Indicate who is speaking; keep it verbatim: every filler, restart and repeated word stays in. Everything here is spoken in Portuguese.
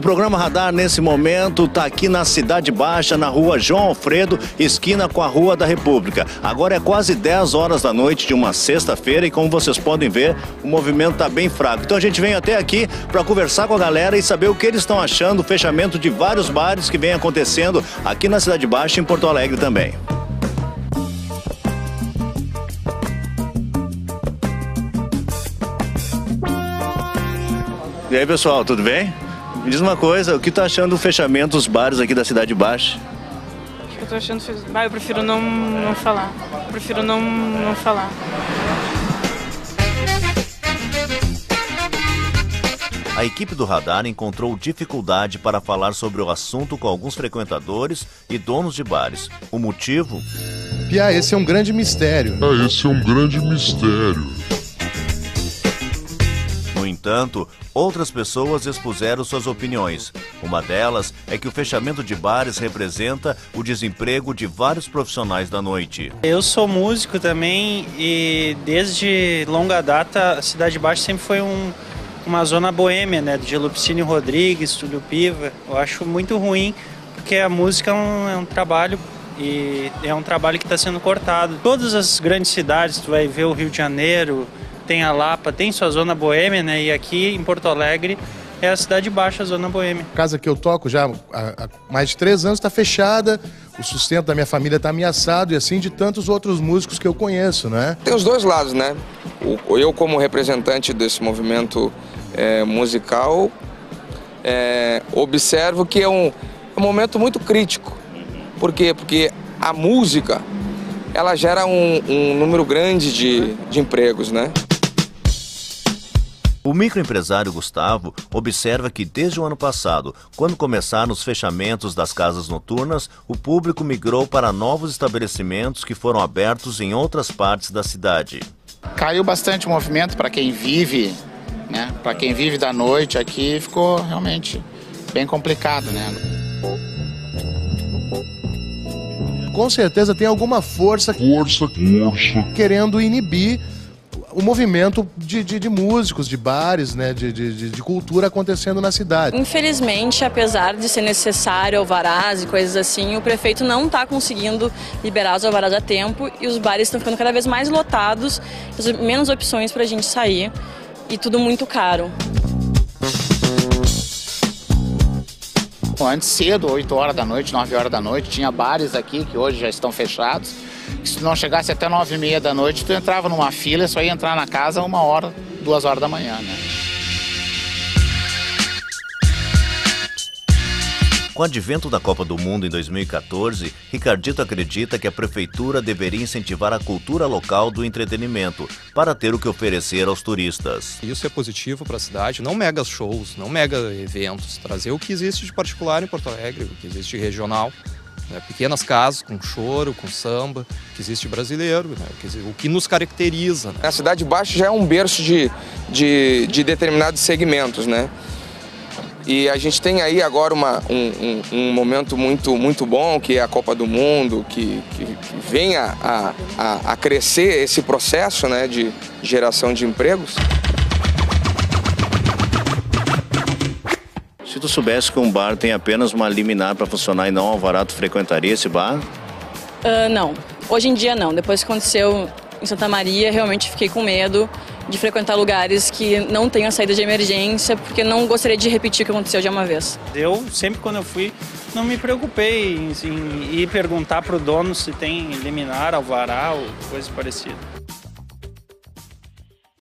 Speaker 1: programa Radar, nesse momento, está aqui na Cidade Baixa, na rua João Alfredo, esquina com a Rua da República. Agora é quase dez horas da noite de uma sexta-feira e, como vocês podem ver, o movimento está bem fraco. Então a gente vem até aqui para conversar com a galera e saber o que eles estão achando do fechamento de vários bares que vem acontecendo aqui na Cidade Baixa e em Porto Alegre também. E aí, pessoal, tudo bem? Me diz uma coisa, o que tá achando do fechamento dos bares aqui da Cidade Baixa?
Speaker 2: O que eu tô achando? Ah, eu prefiro não, não falar. Eu prefiro não, não falar.
Speaker 1: A equipe do Radar encontrou dificuldade para falar sobre o assunto com alguns frequentadores e donos de bares. O motivo?
Speaker 3: Pia, esse é um grande mistério.
Speaker 4: Ah, esse é um grande mistério.
Speaker 1: No entanto, outras pessoas expuseram suas opiniões. Uma delas é que o fechamento de bares representa o desemprego de vários profissionais da noite.
Speaker 5: Eu sou músico também e desde longa data a Cidade Baixa sempre foi um, uma zona boêmia, né? De Lupicínio Rodrigues, Túlio Piva. Eu acho muito ruim porque a música é um, é um trabalho e é um trabalho que está sendo cortado. Todas as grandes cidades, tu vai ver o Rio de Janeiro, tem a Lapa, tem sua zona boêmia, né? E aqui em Porto Alegre é a Cidade Baixa, a zona boêmia.
Speaker 3: A casa que eu toco já há, há mais de três anos está fechada, o sustento da minha família está ameaçado e assim de tantos outros músicos que eu conheço, né?
Speaker 6: Tem os dois lados, né? O, eu como representante desse movimento é, musical, é, observo que é um, é um momento muito crítico. Por quê? Porque a música, ela gera um, um número grande de, de empregos, né?
Speaker 1: O microempresário Gustavo observa que desde o ano passado, quando começaram os fechamentos das casas noturnas, o público migrou para novos estabelecimentos que foram abertos em outras partes da cidade.
Speaker 7: Caiu bastante o movimento para quem vive, né? Para quem vive da noite aqui ficou realmente bem complicado, né?
Speaker 3: Com certeza tem alguma força,
Speaker 4: Força, força.
Speaker 3: querendo inibir o movimento de, de, de músicos, de bares, né, de, de, de cultura acontecendo na cidade.
Speaker 8: Infelizmente, apesar de ser necessário alvarás e coisas assim, o prefeito não está conseguindo liberar os alvarás a tempo e os bares estão ficando cada vez mais lotados, menos opções para a gente sair e tudo muito caro.
Speaker 7: Antes cedo, oito horas da noite, nove horas da noite, tinha bares aqui que hoje já estão fechados. Se não chegasse até nove e meia da noite, tu entrava numa fila e só ia entrar na casa uma hora, duas horas da manhã, né?
Speaker 1: Com o advento da Copa do Mundo em dois mil e quatorze, Ricardito acredita que a prefeitura deveria incentivar a cultura local do entretenimento para ter o que oferecer aos turistas.
Speaker 9: Isso é positivo para a cidade, não mega shows, não mega eventos, trazer o que existe de particular em Porto Alegre, o que existe de regional, né? Pequenas casas com choro, com samba, que existe brasileiro, né? o que nos caracteriza. Né?
Speaker 6: A Cidade Baixa já é um berço de, de, de determinados segmentos, né? E a gente tem aí agora uma, um, um, um momento muito, muito bom, que é a Copa do Mundo, que, que, que vem a, a, a crescer esse processo, né, de geração de empregos.
Speaker 1: Se tu soubesse que um bar tem apenas uma liminar para funcionar e não um alvará, tu frequentaria esse bar?
Speaker 8: Uh, não, hoje em dia não. Depois que aconteceu em Santa Maria, realmente fiquei com medo de frequentar lugares que não tenham saída de emergência, porque não gostaria de repetir o que aconteceu de uma vez.
Speaker 5: Eu, sempre quando eu fui, não me preocupei em, em ir perguntar para o dono se tem liminar, alvará ou coisa parecida.